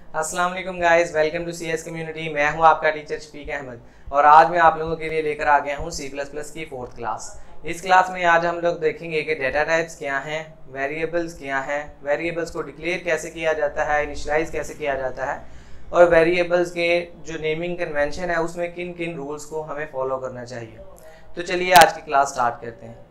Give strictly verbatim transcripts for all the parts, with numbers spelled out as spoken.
अस्सलाम वालेकुम guys, welcome to CS community. मैं हूं आपका टीचर शफीक अहमद और आज मैं आप लोगों के लिए लेकर आ गया हूं सी प्लस प्लस की फोर्थ क्लास। इस क्लास में आज हम लोग देखेंगे कि डेटा टाइप्स क्या हैं, वेरिएबल्स क्या हैं, वेरिएबल्स को डिक्लेयर कैसे किया जाता है, इनिशियलाइज कैसे किया जाता है और वेरिएबल्स के जो नेमिंग कन्वेंशन है उसमें किन किन रूल्स को हमें फॉलो करना चाहिए। तो चलिए आज की क्लास स्टार्ट करते हैं।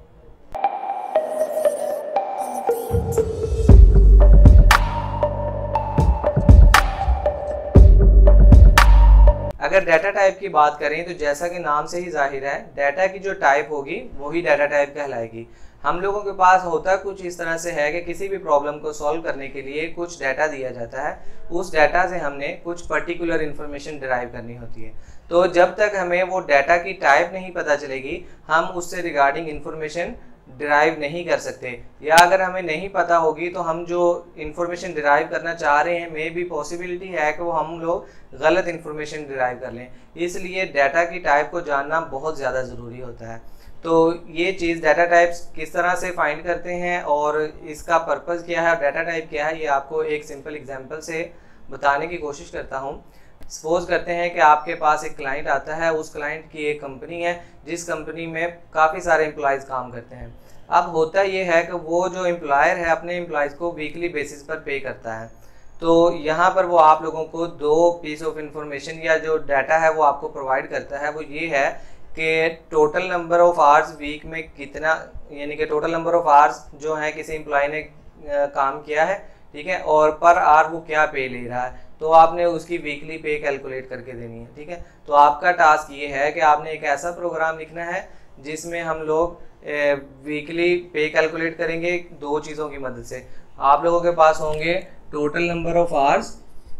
अगर डाटा टाइप की बात करें तो जैसा कि नाम से ही जाहिर है, डाटा की जो टाइप होगी वही डाटा टाइप कहलाएगी। हम लोगों के पास होता कुछ इस तरह से है कि किसी भी प्रॉब्लम को सॉल्व करने के लिए कुछ डाटा दिया जाता है, उस डाटा से हमने कुछ पर्टिकुलर इन्फॉर्मेशन डिराइव करनी होती है। तो जब तक हमें वो डाटा की टाइप नहीं पता चलेगी हम उससे रिगार्डिंग इन्फॉर्मेशन डिराइव नहीं कर सकते, या अगर हमें नहीं पता होगी तो हम जो इन्फॉर्मेशन डिराइव करना चाह रहे हैं मे भी पॉसिबिलिटी है कि वो हम लोग गलत इन्फॉर्मेशन डिराइव कर लें। इसलिए डाटा की टाइप को जानना बहुत ज़्यादा ज़रूरी होता है। तो ये चीज़ डाटा टाइप्स किस तरह से फाइंड करते हैं और इसका पर्पज़ क्या है और डाटा टाइप क्या है, ये आपको एक सिंपल एग्जाम्पल से बताने की कोशिश करता हूँ। सपोज करते हैं कि आपके पास एक क्लाइंट आता है, उस क्लाइंट की एक कंपनी है जिस कंपनी में काफ़ी सारे एम्प्लॉयज़ काम करते हैं। अब होता ये है कि वो जो एम्प्लॉयर है अपने एम्प्लॉयज़ को वीकली बेसिस पर पे करता है। तो यहाँ पर वो आप लोगों को दो पीस ऑफ इंफॉर्मेशन या जो डाटा है वो आपको प्रोवाइड करता है। वो ये है कि total number of hours week में कितना, यानी कि टोटल नंबर ऑफ आवर्स जो है किसी एम्प्लॉय ने काम किया है, ठीक है, और पर आवर वो क्या पे ले रहा है, तो आपने उसकी वीकली पे कैलकुलेट करके देनी है। ठीक है, तो आपका टास्क ये है कि आपने एक ऐसा प्रोग्राम लिखना है जिसमें हम लोग वीकली पे कैलकुलेट करेंगे दो चीज़ों की मदद से। आप लोगों के पास होंगे total number of hours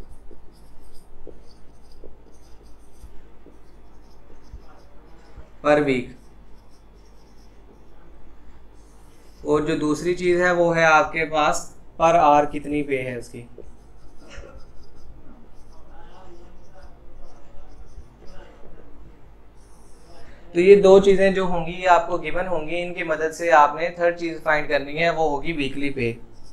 per week, और जो दूसरी चीज़ है वो है आपके पास पर आवर कितनी पे है उसकी। तो ये दो चीज़ें जो होंगी ये आपको गिवन होंगी, इनकी मदद से आपने थर्ड चीज़ फाइंड करनी है, वो होगी वीकली पे।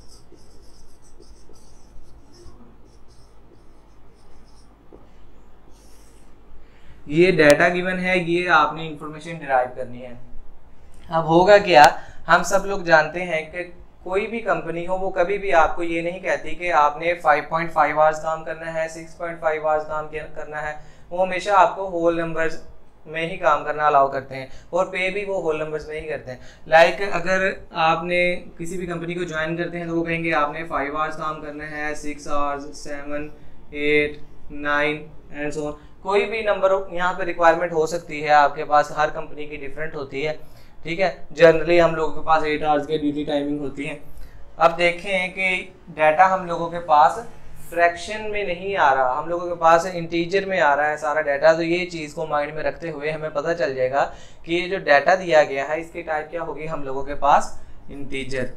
ये डाटा गिवन है, ये आपने इंफॉर्मेशन डिराइव करनी है। अब होगा क्या, हम सब लोग जानते हैं कि कोई भी कंपनी हो वो कभी भी आपको ये नहीं कहती कि आपने फाइव पॉइंट फाइव आवर्स काम करना है, सिक्स पॉइंट फाइव आवर्स काम करना है। वो हमेशा आपको होल नंबर्स में ही काम करना अलाउ करते हैं और पे भी वो होल नंबर्स में ही करते हैं। लाइक like, अगर आपने किसी भी कंपनी को ज्वाइन करते हैं तो वो कहेंगे आपने फाइव आवर्स काम करना है, six hours, seven, eight, nine and so on. कोई भी नंबर यहाँ पे रिक्वायरमेंट हो सकती है आपके पास, हर कंपनी की डिफरेंट होती है। ठीक है, जनरली हम लोगों के पास एट आवर्स की ड्यूटी टाइमिंग होती है। अब देखें कि डाटा हम लोगों के पास फ्रैक्शन में नहीं आ रहा, हम लोगों के पास इंटीजर में आ रहा है सारा डाटा। तो ये चीज़ को माइंड में रखते हुए हमें पता चल जाएगा कि ये जो डाटा दिया गया है इसकी टाइप क्या होगी हम लोगों के पास, इंटीजर।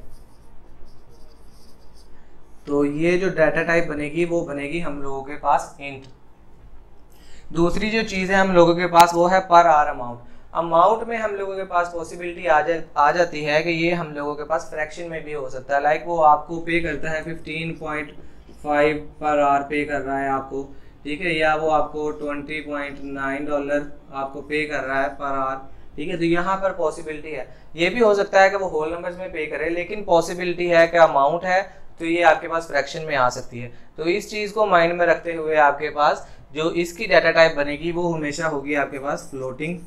तो ये जो डाटा टाइप बनेगी वो बनेगी हम लोगों के पास इंट। दूसरी जो चीज़ है हम लोगों के पास वो है पर आवर अमाउंट। अमाउंट में हम लोगों के पास पॉसिबिलिटी आ जा आ जाती है कि ये हम लोगों के पास फ्रैक्शन में भी हो सकता है। लाइक वो आपको पे करता है fifteen point five per hour pay कर रहा है आपको, ठीक है, या वो आपको ट्वेंटी पॉइंट नाइन डॉलर आपको पे कर रहा है पर आवर। ठीक है, तो यहाँ पर पॉसिबिलिटी है। ये भी हो सकता है कि वो होल नंबर्स में पे करे, लेकिन पॉसिबिलिटी है कि अमाउंट है तो ये आपके पास फ्रैक्शन में आ सकती है। तो इस चीज़ को माइंड में रखते हुए आपके पास जो इसकी डाटा टाइप बनेगी वो हमेशा होगी आपके पास फ्लोटिंग।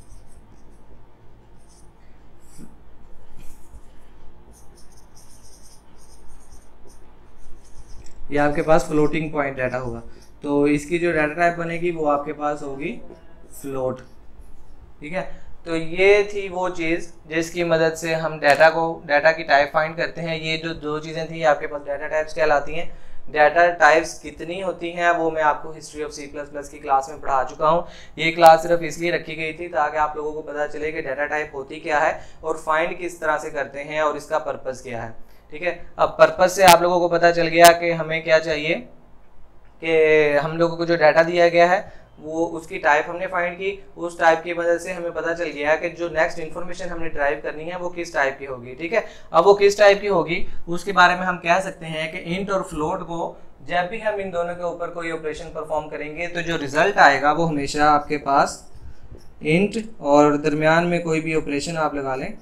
ये आपके पास फ्लोटिंग पॉइंट डाटा होगा। तो इसकी जो डाटा टाइप बनेगी वो आपके पास होगी फ्लोट। ठीक है, तो ये थी वो चीज़ जिसकी मदद से हम डाटा को डाटा की टाइप फाइंड करते हैं। ये जो दो चीज़ें थी आपके पास डाटा टाइप्स कहलाती हैं। डाटा टाइप्स कितनी होती हैं वो मैं आपको history of C plus plus की क्लास में पढ़ा चुका हूँ। ये क्लास सिर्फ इसलिए रखी गई थी ताकि आप लोगों को पता चले कि डाटा टाइप होती क्या है और फाइंड किस तरह से करते हैं और इसका पर्पज़ क्या है। ठीक है, अब पर्पस से आप लोगों को पता चल गया कि हमें क्या चाहिए, कि हम लोगों को जो डाटा दिया गया है वो उसकी टाइप हमने फाइंड की, उस टाइप की वजह से हमें पता चल गया कि जो नेक्स्ट इन्फॉर्मेशन हमने ड्राइव करनी है वो किस टाइप की होगी। ठीक है, अब वो किस टाइप की होगी उसके बारे में हम कह सकते हैं कि इंट और फ्लोट को जब भी हम इन दोनों के ऊपर कोई ऑपरेशन परफॉर्म करेंगे तो जो रिजल्ट आएगा वो हमेशा आपके पास इंट और दरमियान में कोई भी ऑपरेशन आप लगा लें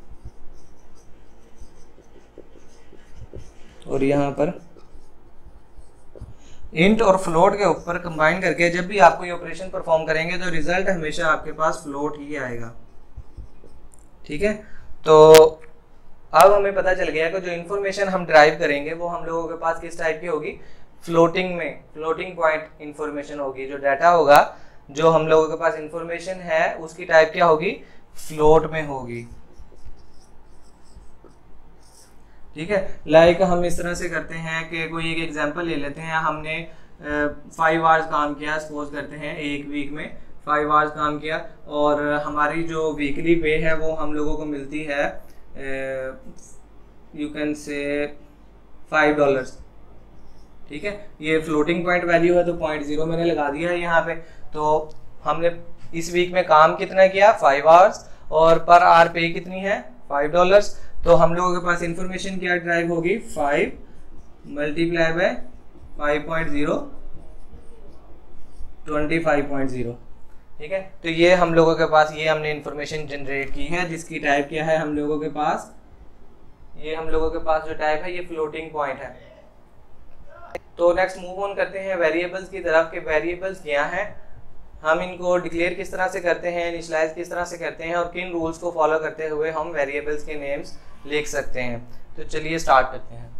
और यहाँ पर इंट और फ्लोट के ऊपर कंबाइन करके जब भी आप कोई ऑपरेशन परफॉर्म करेंगे तो रिजल्ट हमेशा आपके पास फ्लोट ही आएगा। ठीक है, तो अब हमें पता चल गया कि जो इन्फॉर्मेशन हम ड्राइव करेंगे वो हम लोगों के पास किस टाइप की होगी, फ्लोटिंग में, फ्लोटिंग पॉइंट इन्फॉर्मेशन होगी। जो डाटा होगा, जो हम लोगों के पास इन्फॉर्मेशन है, उसकी टाइप क्या होगी, फ्लोट में होगी। ठीक है, लाइक हम इस तरह से करते हैं कि कोई एक एग्जांपल ले लेते हैं, हमने फाइव आवर्स काम किया, सपोज करते हैं एक वीक में फाइव आवर्स काम किया और हमारी जो वीकली पे है वो हम लोगों को मिलती है you can say five dollars. ठीक है, ये फ्लोटिंग पॉइंट वैल्यू है तो पॉइंट जीरो मैंने लगा दिया है यहाँ पे। तो हमने इस वीक में काम कितना किया, फाइव आवर्स, और पर आवर पे कितनी है, फाइव डॉलर्स। तो हम लोगों के पास इंफॉर्मेशन क्या ड्राइव होगी, five multiply by five point zero, twenty five point zero. ठीक है, तो ये हम लोगों के पास, ये हमने इंफॉर्मेशन जनरेट की है जिसकी टाइप क्या है हम लोगों के पास, ये हम लोगों के पास जो टाइप है ये फ्लोटिंग पॉइंट है। तो नेक्स्ट मूव ऑन करते हैं वेरिएबल्स की तरफ कि वेरिएबल्स क्या हैं, हम इनको डिक्लेयर किस तरह से करते हैं, इनिशियलाइज किस तरह से करते हैं और किन रूल्स को फॉलो करते हुए हम वेरिएबल्स के नेम्स लिख सकते हैं। तो चलिए स्टार्ट करते हैं।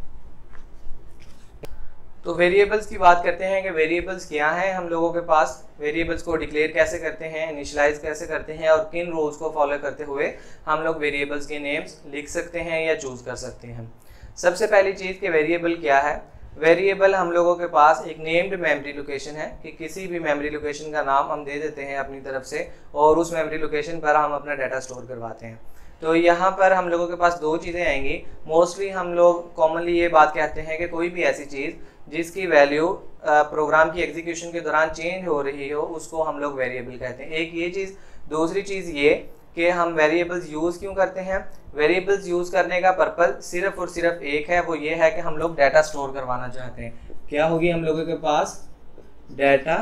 तो वेरिएबल्स की बात करते हैं कि वेरिएबल्स क्या हैं हम लोगों के पास, वेरिएबल्स को डिक्लेयर कैसे करते हैं, इनिशियलाइज कैसे करते हैं और किन रूल्स को फॉलो करते हुए हम लोग वेरिएबल्स के नेम्स लिख सकते हैं या चूज कर सकते हैं। सबसे पहली चीज़ कि वेरिएबल क्या है। वेरिएबल हम लोगों के पास एक नेम्ड मेमोरी लोकेशन है कि किसी भी मेमोरी लोकेशन का नाम हम दे देते हैं अपनी तरफ से और उस मेमोरी लोकेशन पर हम अपना डाटा स्टोर करवाते हैं। तो यहाँ पर हम लोगों के पास दो चीज़ें आएंगी। मोस्टली हम लोग कॉमनली ये बात कहते हैं कि कोई भी ऐसी चीज़ जिसकी वैल्यू प्रोग्राम की एग्जीक्यूशन के दौरान चेंज हो रही हो उसको हम लोग वेरिएबल कहते हैं। एक ये चीज़। दूसरी चीज़ ये कि हम वेरिएबल्स यूज़ क्यों करते हैं। वेरिएबल्स यूज़ करने का पर्पस सिर्फ और सिर्फ एक है, वो ये है कि हम लोग डाटा स्टोर करवाना चाहते हैं। क्या होगी हम लोगों के पास, डाटा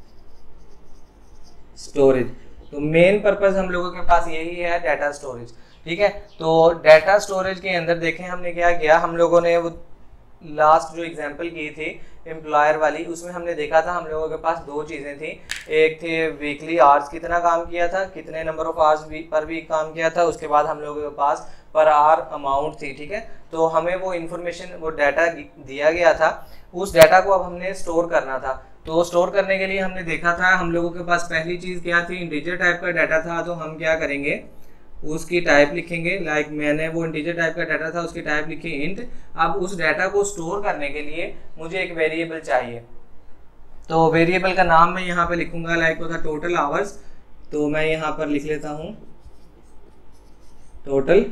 स्टोरेज। तो मेन पर्पस हम लोगों के पास यही है, डाटा स्टोरेज। ठीक है, तो डाटा स्टोरेज के अंदर देखें हमने क्या किया, हम लोगों ने वो लास्ट जो एग्जांपल की थी एम्प्लॉयर वाली, उसमें हमने देखा था हम लोगों के पास दो चीज़ें थी। एक थे वीकली आवर्स, कितना काम किया था, कितने number of hours per week काम किया था। उसके बाद हम लोगों के पास पर आवर अमाउंट थी। ठीक है, तो हमें वो इन्फॉर्मेशन, वो डाटा दिया गया था, उस डाटा को अब हमने स्टोर करना था। तो स्टोर करने के लिए हमने देखा था हम लोगों के पास पहली चीज़ क्या थी, इंटीजर टाइप का डाटा था। तो हम क्या करेंगे, उसकी टाइप लिखेंगे। लाइक मैंने वो इंटीजर टाइप का डाटा था, उसकी टाइप लिखी इंट। अब उस डाटा को स्टोर करने के लिए मुझे एक वेरिएबल चाहिए, तो वेरिएबल का नाम मैं यहाँ पे लिखूंगा, लाइक वो था टोटल आवर्स। तो मैं यहाँ पर लिख लेता हूँ टोटल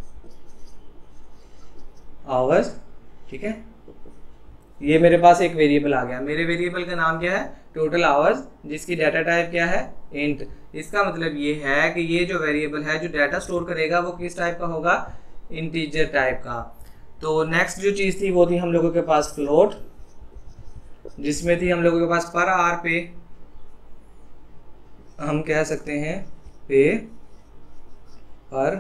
आवर्स। ठीक है, ये मेरे पास एक वेरिएबल आ गया। मेरे वेरिएबल का नाम क्या है, टोटल आवर्स, जिसकी डाटा टाइप क्या है, इंट। इसका मतलब ये है कि ये जो वेरिएबल है जो डाटा स्टोर करेगा वो किस टाइप का होगा, इंटीजर टाइप का। तो नेक्स्ट जो चीज़ थी वो थी हम लोगों के पास फ्लोट, जिसमें थी हम लोगों के पास पर आवर पे, हम कह सकते हैं पे पर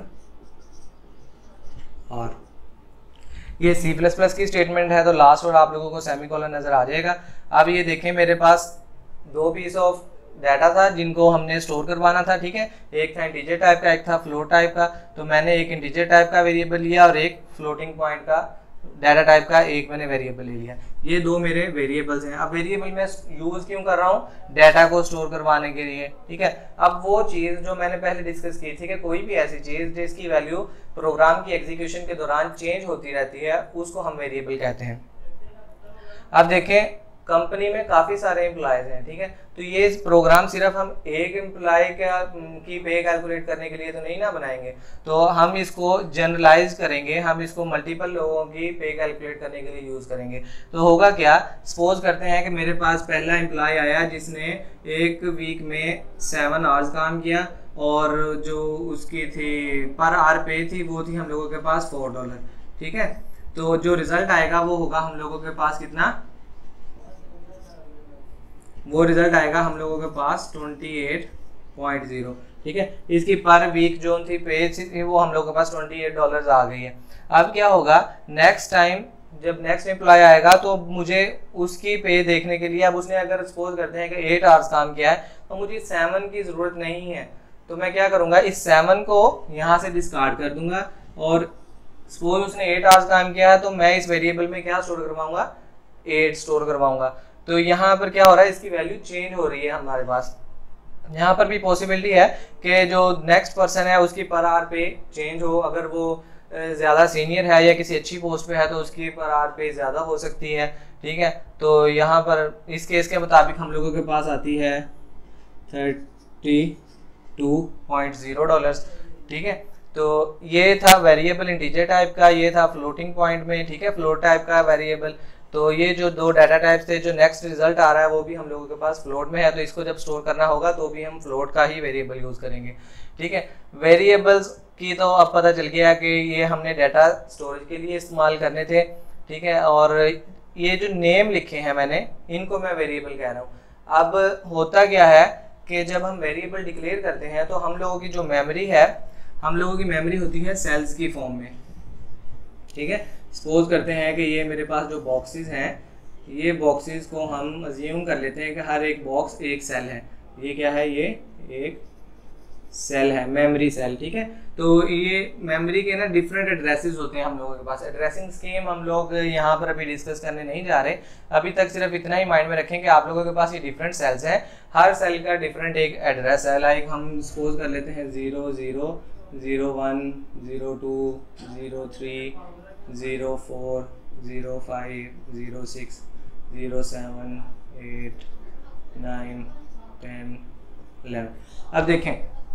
आवर। ये सी प्लस प्लस की स्टेटमेंट है, तो लास्ट और आप लोगों को सेमीकोलन नजर आ जाएगा। अब ये देखें, मेरे पास दो पीस ऑफ डाटा था जिनको हमने स्टोर करवाना था। ठीक है, एक था इंटीजर टाइप का, एक था फ्लोट टाइप का। तो मैंने एक इंटीजर टाइप का वेरिएबल लिया और एक फ्लोटिंग पॉइंट का डाटा टाइप का एक मैंने वेरिएबल ले लिया। ये दो मेरे वेरिएबल्स हैं। अब वेरिएबल में यूज क्यों कर रहा हूँ, डाटा को स्टोर करवाने के लिए। ठीक है, अब वो चीज़ जो मैंने पहले डिस्कस की थी कि कोई भी ऐसी चीज़ जिसकी वैल्यू प्रोग्राम की एग्जीक्यूशन के दौरान चेंज होती रहती है उसको हम वेरिएबल कहते हैं। अब देखें, कंपनी में काफ़ी सारे एम्प्लॉयज़ हैं। ठीक है, तो ये प्रोग्राम सिर्फ हम एक एम्प्लॉय का की पे कैलकुलेट करने के लिए तो नहीं ना बनाएंगे, तो हम इसको जनरलाइज करेंगे, हम इसको मल्टीपल लोगों की पे कैलकुलेट करने के लिए यूज़ करेंगे। तो होगा क्या, सपोज करते हैं कि मेरे पास पहला एम्प्लॉय आया जिसने एक वीक में सेवन आवर्स काम किया और जो उसकी थी पर आवर पे थी वो थी हम लोगों के पास फोर डॉलर। ठीक है, तो जो रिजल्ट आएगा वो होगा हम लोगों के पास कितना, वो रिजल्ट आएगा हम लोगों के पास ट्वेंटी एट पॉइंट ज़ीरो। ठीक है, इसकी पर वीक जो थी पे थी वो हम लोगों के पास ट्वेंटी एट डॉलर आ गई है। अब क्या होगा, नेक्स्ट टाइम जब नेक्स्ट एम्प्लॉय आएगा तो मुझे उसकी पे देखने के लिए, अब उसने अगर सपोज करते हैं कि एट आवर्स काम किया है तो मुझे सेवन की ज़रूरत नहीं है, तो मैं क्या करूँगा, इस सेवन को यहाँ से डिस्कार्ड कर दूंगा और सपोज उसने एट आवर्स काम किया है तो मैं इस वेरिएबल में क्या स्टोर करवाऊंगा, एट स्टोर करवाऊंगा। तो यहाँ पर क्या हो रहा है, इसकी वैल्यू चेंज हो रही है हमारे पास। यहाँ पर भी पॉसिबिलिटी है कि जो नेक्स्ट पर्सन है उसकी पर आवर पे चेंज हो, अगर वो ज़्यादा सीनियर है या किसी अच्छी पोस्ट पे है तो उसकी पर आवर पे ज़्यादा हो सकती है। ठीक है, तो यहाँ पर इस केस के मुताबिक हम लोगों के पास आती है thirty two point zero dollars. ठीक है, तो ये था वेरिएबल इंटीजर टाइप का, ये था फ्लोटिंग पॉइंट में। ठीक है, फ्लोट टाइप का वेरिएबल। तो ये जो दो डाटा टाइप्स थे, जो नेक्स्ट रिजल्ट आ रहा है वो भी हम लोगों के पास फ्लोट में है, तो इसको जब स्टोर करना होगा तो भी हम फ्लोट का ही वेरिएबल यूज़ करेंगे। ठीक है, वेरिएबल्स की तो अब पता चल गया कि ये हमने डाटा स्टोरेज के लिए इस्तेमाल करने थे। ठीक है, और ये जो नेम लिखे हैं मैंने, इनको मैं वेरिएबल कह रहा हूँ। अब होता क्या है कि जब हम वेरिएबल डिक्लेयर करते हैं तो हम लोगों की जो मेमोरी है, हम लोगों की मेमोरी होती है सेल्स की फॉर्म में। ठीक है, सपोज करते हैं कि ये मेरे पास जो बॉक्सेस हैं, ये बॉक्सेस को हम अज्यूम कर लेते हैं कि हर एक बॉक्स एक सेल है। ये क्या है, ये एक सेल है, मेमोरी सेल। ठीक है, तो ये मेमोरी के ना डिफरेंट एड्रेसेस होते हैं हम लोगों के पास। एड्रेसिंग स्कीम हम लोग यहाँ पर अभी डिस्कस करने नहीं जा रहे, अभी तक सिर्फ इतना ही माइंड में रखें कि आप लोगों के पास ये डिफरेंट सेल्स हैं, हर सेल का डिफरेंट एक एड्रेस है। लाइक हम सपोज कर लेते हैं zero zero zero one zero two zero three zero four zero five zero six zero seven eight nine ten eleven. अब देखें,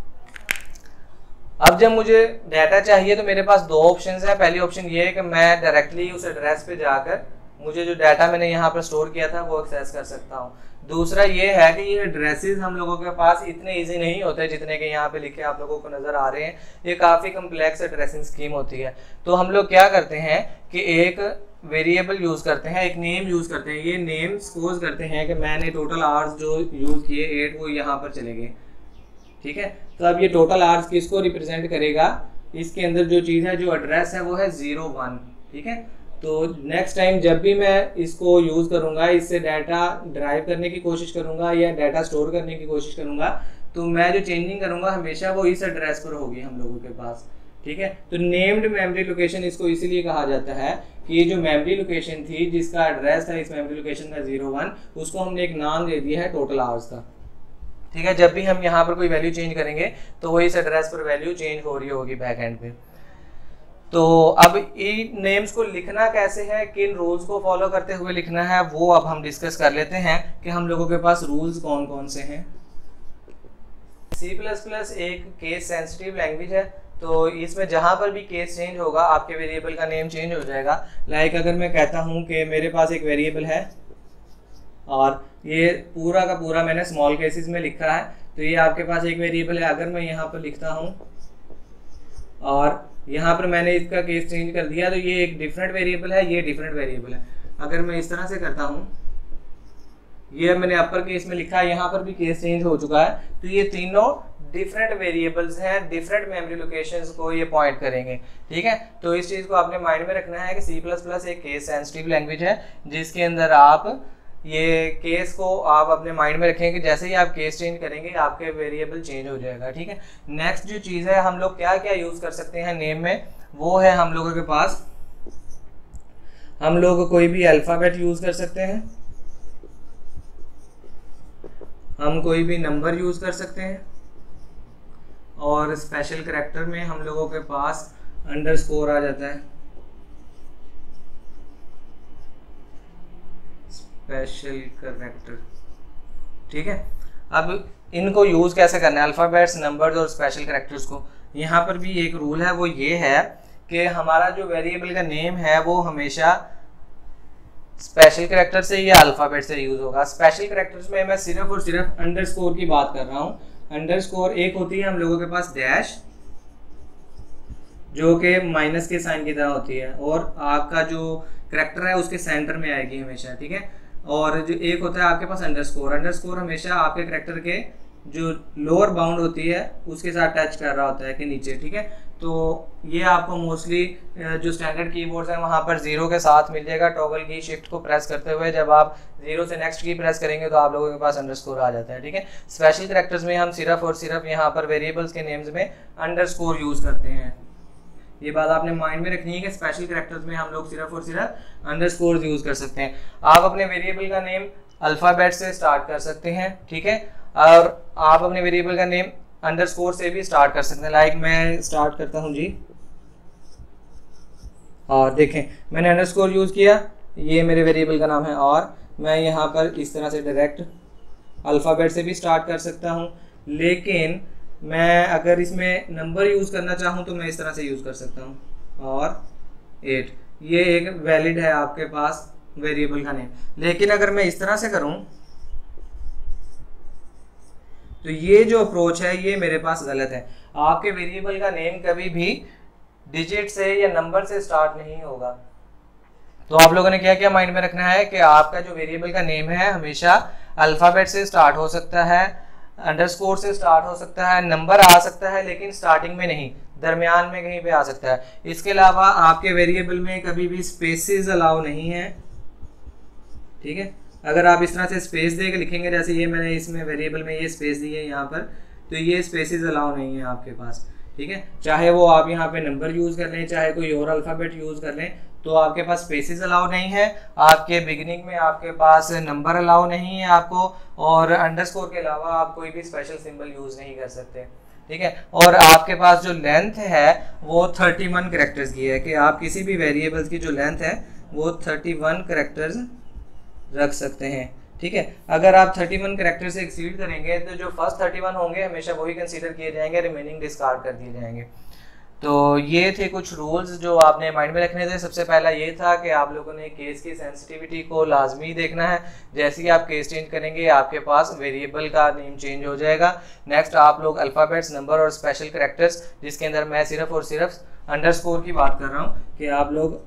अब जब मुझे डाटा चाहिए तो मेरे पास दो ऑप्शंस हैं। पहली ऑप्शन ये है कि मैं डायरेक्टली उस एड्रेस पे जाकर मुझे जो डाटा मैंने यहाँ पर स्टोर किया था वो एक्सेस कर सकता हूँ। दूसरा ये है कि ये एड्रेसेस हम लोगों के पास इतने इजी नहीं होते जितने के यहाँ पे लिखे आप लोगों को नज़र आ रहे हैं। ये काफ़ी कम्प्लेक्स एड्रेसिंग स्कीम होती है। तो हम लोग क्या करते हैं कि एक वेरिएबल यूज़ करते हैं, एक नेम यूज़ करते हैं। ये नेम सपोज करते हैं कि मैंने टोटल आवर्स जो यूज़ किए एट, वो यहाँ पर चले गए। ठीक है, तो अब ये टोटल आवर्स किसको रिप्रेजेंट करेगा, इसके अंदर जो चीज़ है, जो एड्रेस है वो है ज़ीरो वन। ठीक है, तो नेक्स्ट टाइम जब भी मैं इसको यूज़ करूँगा, इससे डाटा ड्राइव करने की कोशिश करूँगा या डाटा स्टोर करने की कोशिश करूँगा, तो मैं जो चेंजिंग करूँगा हमेशा वो इस एड्रेस पर होगी हम लोगों के पास। ठीक है, तो नेम्ड मेमोरी लोकेशन इसको इसीलिए कहा जाता है कि ये जो मेमोरी लोकेशन थी जिसका एड्रेस था इस मेमोरी लोकेशन का ज़ीरो वन, उसको हमने एक नाम दे दिया है टोटल आवर्स का। ठीक है, जब भी हम यहाँ पर कोई वैल्यू चेंज करेंगे तो वही इस एड्रेस पर वैल्यू चेंज हो रही होगी बैक एंड पे। तो अब इन नेम्स को लिखना कैसे है, किन रूल्स को फॉलो करते हुए लिखना है, वो अब हम डिस्कस कर लेते हैं कि हम लोगों के पास रूल्स कौन कौन से हैं। सी प्लस प्लस एक केस सेंसिटिव लैंग्वेज है, तो इसमें जहाँ पर भी केस चेंज होगा आपके वेरिएबल का नेम चेंज हो जाएगा। लाइक अगर मैं कहता हूँ कि मेरे पास एक वेरिएबल है और ये पूरा का पूरा मैंने स्मॉल केसेस में लिखा है, तो ये आपके पास एक वेरिएबल है। अगर मैं यहाँ पर लिखता हूँ और यहाँ पर मैंने इसका केस चेंज कर दिया, तो ये एक डिफरेंट वेरिएबल है, ये डिफरेंट वेरिएबल है। अगर मैं इस तरह से करता हूँ, ये मैंने अपर केस में लिखा है, यहाँ पर भी केस चेंज हो चुका है, तो ये तीनों डिफरेंट वेरिएबल्स हैं, डिफरेंट मेमोरी लोकेशंस को ये पॉइंट करेंगे। ठीक है, तो इस चीज़ को आपने माइंड में रखना है कि सी प्लस प्लस एक केस सेंसिटिव लैंग्वेज है, जिसके अंदर आप ये केस को आप अपने माइंड में रखें कि जैसे ही आप केस चेंज करेंगे आपके वेरिएबल चेंज हो जाएगा। ठीक है, नेक्स्ट जो चीज़ है, हम लोग क्या क्या यूज़ कर सकते हैं नेम में, वो है हम लोगों के पास, हम लोग कोई भी अल्फ़ाबेट यूज़ कर सकते हैं, हम कोई भी नंबर यूज़ कर सकते हैं, और स्पेशल करैक्टर में हम लोगों के पास अंडरस्कोर आ जाता है, स्पेशल करैक्टर। ठीक है, अब इनको यूज़ कैसे करना है, अल्फ़ाबेट्स, नंबर्स और स्पेशल करैक्टर्स को। यहाँ पर भी एक रूल है, वो ये है कि हमारा जो वेरिएबल का नेम है वो हमेशा स्पेशल करैक्टर से या अल्फ़ाबेट से यूज़ होगा। स्पेशल करैक्टर्स में मैं सिर्फ और सिर्फ अंडरस्कोर की बात कर रहा हूँ। अंडरस्कोर एक होती है हम लोगों के पास डैश, जो कि माइनस के साइन की तरह होती है, और आपका जो करैक्टर है उसके सेंटर में आएगी हमेशा। ठीक है, और जो एक होता है आपके पास अंडरस्कोर। अंडरस्कोर हमेशा आपके करैक्टर के जो लोअर बाउंड होती है उसके साथ टच कर रहा होता है कि नीचे, ठीक है। तो ये आपको मोस्टली जो स्टैंडर्ड कीबोर्ड्स हैं वहाँ पर जीरो के साथ मिल जाएगा। टॉगल की शिफ्ट को प्रेस करते हुए जब आप जीरो से नेक्स्ट की प्रेस करेंगे तो आप लोगों के पास अंडरस्कोर आ जाता है, ठीक है। स्पेशल करैक्टर्स में हम सिर्फ और सिर्फ यहाँ पर वेरिएबल्स के नेम्स में अंडरस्कोर यूज़ करते हैं। ये बात आपने माइंड में रखनी है कि स्पेशल करैक्टर्स में हम लोग सिर्फ और सिर्फ अंडरस्कोर यूज़ कर सकते हैं। आप अपने वेरिएबल का नेम अल्फ़ाबेट से स्टार्ट कर सकते हैं, ठीक है, और आप अपने वेरिएबल का नेम अंडरस्कोर से भी स्टार्ट कर सकते हैं। लाइक मैं स्टार्ट करता हूं जी, और देखें मैंने अंडरस्कोर यूज़ किया, ये मेरे वेरिएबल का नाम है। और मैं यहाँ पर इस तरह से डायरेक्ट अल्फ़ाबेट से भी स्टार्ट कर सकता हूँ, लेकिन मैं अगर इसमें नंबर यूज़ करना चाहूँ तो मैं इस तरह से यूज़ कर सकता हूँ। और एट, ये एक वैलिड है आपके पास वेरिएबल का नेम। लेकिन अगर मैं इस तरह से करूँ तो ये जो अप्रोच है ये मेरे पास गलत है। आपके वेरिएबल का नेम कभी भी डिजिट से या नंबर से स्टार्ट नहीं होगा। तो आप लोगों ने क्या क्या माइंड में रखना है कि आपका जो वेरिएबल का नेम है हमेशा अल्फ़ाबेट से स्टार्ट हो सकता है, अंडरस्कोर से स्टार्ट हो सकता है, नंबर आ सकता है, लेकिन स्टार्टिंग में नहीं, दरमियान में कहीं पे आ सकता है। इसके अलावा आपके वेरिएबल में कभी भी स्पेसेस अलाउ नहीं है, ठीक है। अगर आप इस तरह से स्पेस दे के लिखेंगे, जैसे ये मैंने इसमें वेरिएबल में ये स्पेस दी है यहाँ पर, तो ये स्पेसेस अलाउ नहीं है आपके पास, ठीक है। चाहे वो आप यहाँ पे नंबर यूज़ कर लें, चाहे कोई और अल्फ़ाबेट यूज़ कर लें, तो आपके पास स्पेसेस अलाउ नहीं है। आपके बिगिनिंग में आपके पास नंबर अलाउ नहीं है आपको, और अंडरस्कोर के अलावा आप कोई भी स्पेशल सिंबल यूज़ नहीं कर सकते, ठीक है। और आपके पास जो लेंथ है वो थर्टी वन कैरेक्टर्स की है, कि आप किसी भी वेरिएबल्स की जो लेंथ है वो थर्टी वन कैरेक्टर्स रख सकते हैं, ठीक है। अगर आप थर्टी वन कैरेक्टर से एक्सीड करेंगे तो जो फर्स्ट थर्टी वन होंगे हमेशा वही कंसीडर किए जाएंगे, रिमेनिंग डिस्कार्ड कर दिए जाएंगे। तो ये थे कुछ रूल्स जो आपने माइंड में रखने थे। सबसे पहला ये था कि आप लोगों ने केस की सेंसिटिविटी को लाजमी देखना है। जैसे ही आप केस चेंज करेंगे आपके पास वेरिएबल का नेम चेंज हो जाएगा। नेक्स्ट आप लोग अल्फ़ाबेट्स, नंबर और स्पेशल कैरेक्टर्स, जिसके अंदर मैं सिर्फ और सिर्फ अंडरस्कोर की बात कर रहा हूँ, कि आप लोग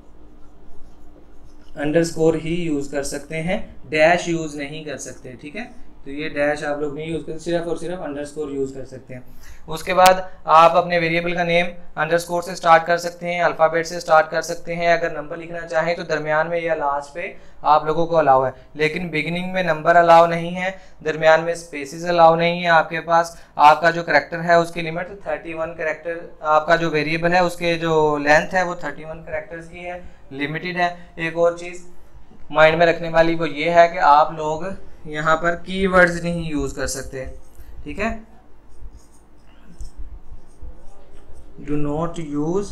अंडरस्कोर ही यूज़ कर सकते हैं, डैश यूज़ नहीं कर सकते, ठीक है। तो ये डैश आप लोग नहीं यूज़ कर, सिर्फ और सिर्फ अंडरस्कोर यूज़ कर सकते हैं। उसके बाद आप अपने वेरिएबल का नेम अंडरस्कोर से स्टार्ट कर सकते हैं, अल्फ़ाबेट से स्टार्ट कर सकते हैं। अगर नंबर लिखना चाहें तो दरमियान में या लास्ट पे आप लोगों को अलाउ है, लेकिन बिगिनिंग में नंबर अलाउ नहीं है, दरमियान में स्पेसेस अलाउ नहीं है आपके पास। आपका जो करैक्टर है उसकी लिमिट थर्टी वन कैरेक्टर, आपका जो वेरिएबल है उसके जो लेंथ है वो थर्टी वन कैरेक्टर्स की है, लिमिटेड है। एक और चीज़ माइंड में रखने वाली वो ये है कि आप लोग यहाँ पर कीवर्ड्स नहीं यूज़ कर सकते, ठीक है। डू नॉट यूज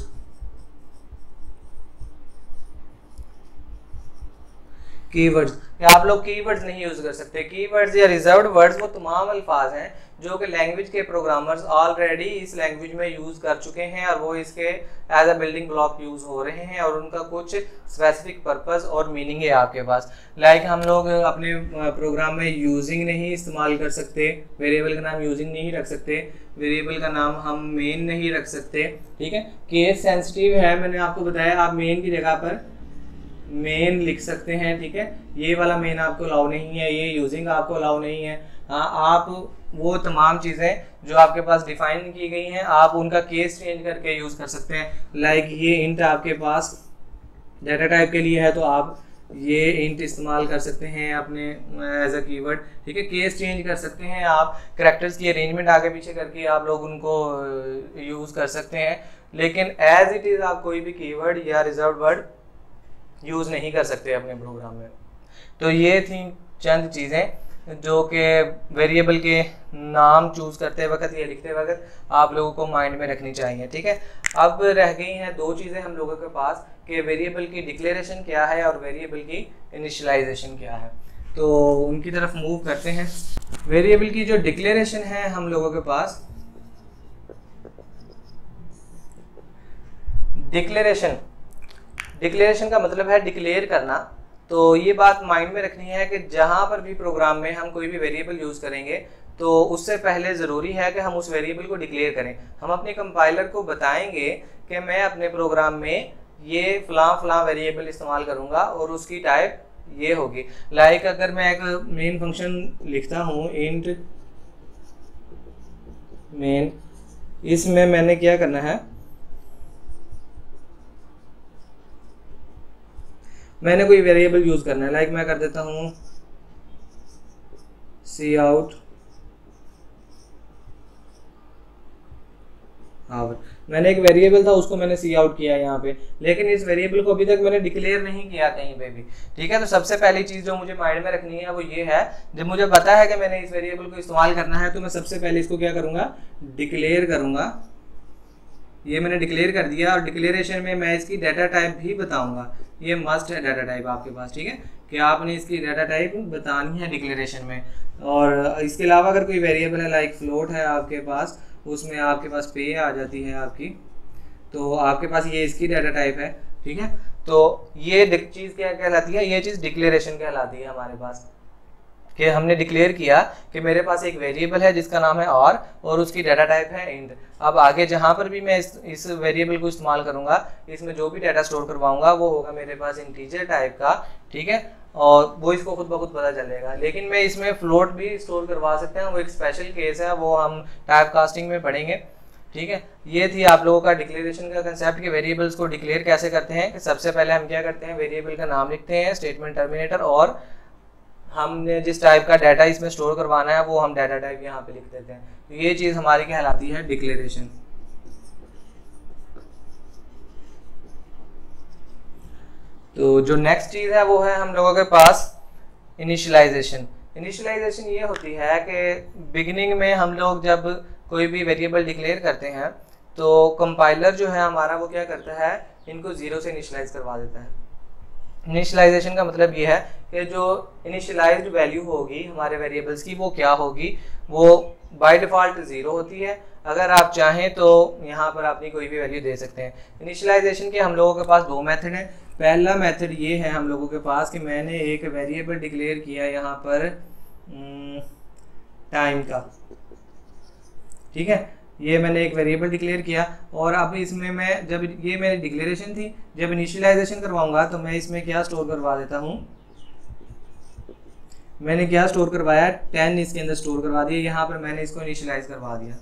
कीवर्ड्स, आप लोग कीवर्ड्स नहीं यूज कर सकते। कीवर्ड्स या रिजर्व्ड वर्ड्स वो तमाम अल्फाज हैं जो कि लैंग्वेज के प्रोग्रामर्स ऑलरेडी इस लैंग्वेज में यूज कर चुके हैं, और वो इसके as a building block use हो रहे हैं, और उनका कुछ स्पेसिफिक पर्पस और मीनिंग है आपके पास। लाइक हम लोग अपने प्रोग्राम में यूजिंग नहीं इस्तेमाल कर सकते, वेरिएबल का नाम यूजिंग नहीं रख सकते, वेरिएबल का नाम हम मेन नहीं रख सकते, ठीक है। केस सेंसिटिव है, मैंने आपको बताया, आप मेन की जगह पर मेन लिख सकते हैं, ठीक है। ये वाला मेन आपको अलाउ नहीं है, ये यूजिंग आपको अलाउ नहीं है। हाँ, आप वो तमाम चीज़ें जो आपके पास डिफाइन की गई हैं आप उनका केस चेंज करके यूज़ कर सकते हैं। लाइक ये इंट आपके पास डाटा टाइप के लिए है तो आप ये इंट इस्तेमाल कर सकते हैं अपने एज अ कीवर्ड, ठीक है। केस चेंज कर सकते हैं आप, करैक्टर्स की अरेंजमेंट आगे पीछे करके आप लोग उनको यूज़ कर सकते हैं, लेकिन एज इट इज़ आप कोई भी कीवर्ड या रिजर्व वर्ड यूज़ नहीं कर सकते अपने प्रोग्राम में। तो ये थी चंद चीज़ें जो कि वेरिएबल के नाम चूज़ करते वक्त या लिखते वक्त आप लोगों को माइंड में रखनी चाहिए, ठीक है। अब रह गई हैं दो चीज़ें हम लोगों के पास कि वेरिएबल की डिक्लेरेशन क्या है और वेरिएबल की इनिशियलाइजेशन क्या है, तो उनकी तरफ मूव करते हैं। वेरिएबल की जो डिक्लेरेशन है हम लोगों के पास, डिक्लेरेशन डिक्लेरेशन का मतलब है डिक्लेयर करना। तो ये बात माइंड में रखनी है कि जहाँ पर भी प्रोग्राम में हम कोई भी वेरिएबल यूज़ करेंगे तो उससे पहले ज़रूरी है कि हम उस वेरिएबल को डिक्लेयर करें। हम अपने कंपाइलर को बताएंगे कि मैं अपने प्रोग्राम में ये फ़लाँ फ़लाँ वेरिएबल इस्तेमाल करूँगा और उसकी टाइप ये होगी। लाइक like अगर मैं एक मेन फंक्शन लिखता हूँ इंट मेन, इसमें मैंने क्या करना है, मैंने कोई वेरिएबल यूज करना है। लाइक like मैं कर देता हूँ सी आउट आवर, मैंने एक वेरिएबल था उसको मैंने सी आउट किया यहाँ पे, लेकिन इस वेरिएबल को अभी तक मैंने डिक्लेयर नहीं किया कहीं पे भी। ठीक है, तो सबसे पहली चीज जो मुझे माइंड में रखनी है वो ये है, जब मुझे पता है कि मैंने इस वेरिएबल को इस्तेमाल करना है तो मैं सबसे पहले इसको क्या करूंगा, डिक्लेयर करूंगा। ये मैंने डिक्लेयर कर दिया और डिक्लेरेशन में मैं इसकी डाटा टाइप भी बताऊंगा। ये मस्ट है डाटा टाइप आपके पास, ठीक है, कि आपने इसकी डाटा टाइप बतानी है डिक्लेरेशन में। और इसके अलावा अगर कोई वेरिएबल है लाइक फ्लोट है आपके पास, उसमें आपके पास पे आ जाती है आपकी, तो आपके पास ये इसकी डाटा टाइप है। ठीक है, तो ये चीज़ क्या कहलाती है, ये चीज़ डिक्लेरेशन कहलाती है हमारे पास, कि हमने डिक्लेयर किया कि मेरे पास एक वेरिएबल है जिसका नाम है और और उसकी डाटा टाइप है इंट। अब आगे जहाँ पर भी मैं इस इस वेरिएबल को इस्तेमाल करूँगा, इसमें जो भी डाटा स्टोर करवाऊंगा वो होगा मेरे पास इंटीजर टाइप का। ठीक है, और वो इसको खुद ब खुद पता चलेगा। लेकिन मैं इसमें फ्लोट भी स्टोर करवा सकते हैं, वो एक स्पेशल केस है, वो हम टाइप कास्टिंग में पढ़ेंगे। ठीक है, ये थी आप लोगों का डिक्लेरेशन का कंसेप्ट कि वेरिएबल्स को डिक्लेयर कैसे करते हैं। सबसे पहले हम क्या करते हैं, वेरिएबल का नाम लिखते हैं, स्टेटमेंट टर्मिनेटर, और हमने जिस टाइप का डाटा इसमें स्टोर करवाना है वो हम डाटा टाइप यहाँ पे लिख देते हैं। तो ये चीज़ हमारी कहलाती है डिक्लेरेशन। तो जो नेक्स्ट चीज़ है वो है हम लोगों के पास इनिशियलाइजेशन। इनिशियलाइजेशन ये होती है कि बिगिनिंग में हम लोग जब कोई भी वेरिएबल डिक्लेयर करते हैं तो कंपाइलर जो है हमारा वो क्या करता है, इनको ज़ीरो से इनिशियलाइज करवा देता है। इनिशियलाइजेशन का मतलब ये है कि जो इनिशियलाइज्ड वैल्यू होगी हमारे वेरिएबल्स की वो क्या होगी, वो बाय डिफ़ॉल्ट ज़ीरो होती है। अगर आप चाहें तो यहाँ पर अपनी कोई भी वैल्यू दे सकते हैं। इनिशियलाइजेशन के हम लोगों के पास दो मेथड हैं। पहला मेथड ये है हम लोगों के पास कि मैंने एक वेरिएबल डिक्लेयर किया यहाँ पर टाइम का। ठीक है, ये मैंने एक वेरिएबल डिक्लेयर किया और अब इसमें मैं जब ये मेरी डिक्लेरेशन थी, जब इनिशियलाइजेशन करवाऊंगा तो मैं इसमें क्या स्टोर करवा देता हूँ, मैंने क्या स्टोर करवाया, टेन इसके अंदर स्टोर करवा दिया। यहाँ पर मैंने इसको इनिशियलाइज करवा दिया,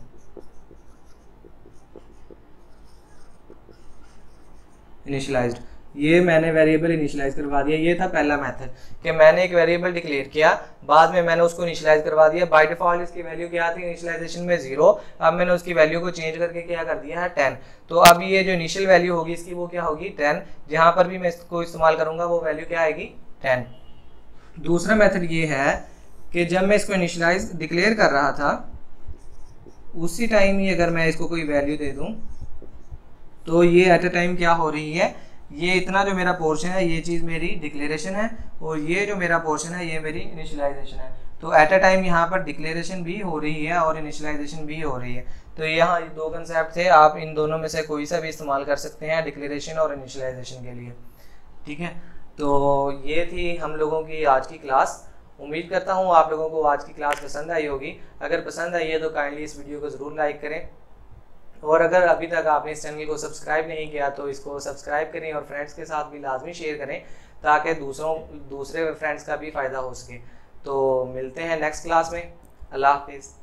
इनिशियलाइज्ड, ये मैंने वेरिएबल इनिशियलाइज करवा दिया। ये था पहला मेथड कि मैंने एक वेरिएबल डिक्लेयर किया, बाद में मैंने उसको इनिशियलाइज करवा दिया। बाय डिफॉल्ट इसकी वैल्यू क्या थी इनिशियलाइजेशन में जीरो, अब मैंने उसकी वैल्यू को चेंज करके क्या कर दिया है टेन। तो अब ये जो इनिशियल वैल्यू होगी इसकी वो क्या होगी टेन, जहाँ पर भी मैं इसको इस्तेमाल करूँगा वो वैल्यू क्या आएगी टेन। दूसरा मेथड ये है कि जब मैं इसको इनिशियलाइज डिक्लेयर कर रहा था उसी टाइम ही अगर मैं इसको कोई वैल्यू दे दूँ तो ये एट अ टाइम क्या हो रही है, ये इतना जो मेरा पोर्शन है ये चीज़ मेरी डिक्लेरेशन है और ये जो मेरा पोर्शन है ये मेरी इनिशियलाइजेशन है। तो एट अ टाइम यहाँ पर डिक्लेरेशन भी हो रही है और इनिशियलाइजेशन भी हो रही है। तो यहाँ दो कंसेप्ट थे, आप इन दोनों में से कोई सा भी इस्तेमाल कर सकते हैं डिक्लेरेशन और इनिशियलाइजेशन के लिए। ठीक है, तो ये थी हम लोगों की आज की क्लास। उम्मीद करता हूँ आप लोगों को आज की क्लास पसंद आई होगी। अगर पसंद आई है तो काइंडली इस वीडियो को ज़रूर लाइक करें, और अगर अभी तक आपने इस चैनल को सब्सक्राइब नहीं किया तो इसको सब्सक्राइब करें और फ्रेंड्स के साथ भी लाजमी शेयर करें ताकि दूसरों दूसरे फ्रेंड्स का भी फ़ायदा हो सके। तो मिलते हैं नेक्स्ट क्लास में। अल्लाह हाफिज़।